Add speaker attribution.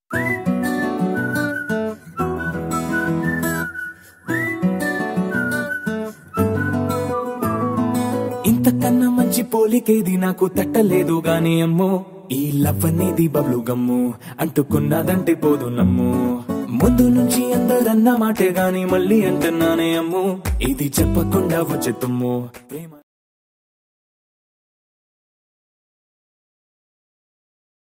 Speaker 1: ఇంతకన్నా మంచి పోలికేది నాకు తట్టలేదు గాని అమ్మో, ఈ లవ్ అనేది బబ్లు గమ్ము, అంటుకున్నదంటే పోదు నమ్ము. ముందు నుంచి అందరన్న మాటే గాని మళ్ళీ అంటున్నానే అమ్ము, ఇది చెప్పకుండా వచ్చే తుమ్ము ప్రేమ.